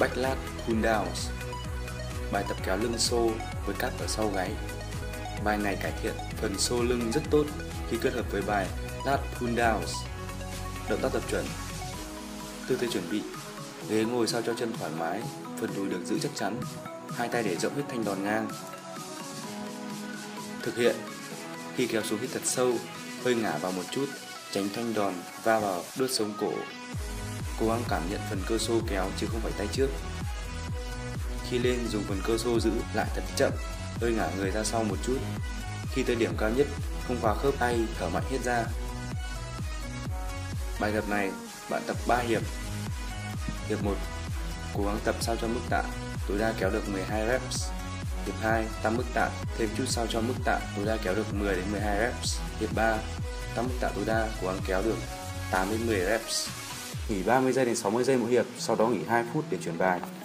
Back lat pull downs, bài tập kéo lưng xô với cắt ở sau gáy. Bài này cải thiện phần xô lưng rất tốt khi kết hợp với bài lat pull downs. Động tác tập chuẩn. Tư thế chuẩn bị: ghế ngồi sao cho chân thoải mái, phần đùi được giữ chắc chắn, hai tay để rộng hết thanh đòn ngang. Thực hiện: khi kéo xuống hít thật sâu, hơi ngả vào một chút, tránh thanh đòn va vào đốt sống cổ. Cố gắng cảm nhận phần cơ xô kéo chứ không phải tay trước. Khi lên, dùng phần cơ xô giữ lại thật chậm, hơi ngả người ra sau một chút. Khi tới điểm cao nhất, không khóa khớp tay, thở mạnh hết ra. Bài tập này bạn tập 3 hiệp. Hiệp 1: cố gắng tập sao cho mức tạ tối đa kéo được 12 reps. Hiệp 2: tăng mức tạ thêm chút sao cho mức tạ tối đa kéo được 10 đến 12 reps. Hiệp 3: tăng mức tạ tối đa cố gắng kéo được 8 đến 10 reps. Nghỉ 30 giây đến 60 giây mỗi hiệp, sau đó nghỉ 2 phút để chuyển bài.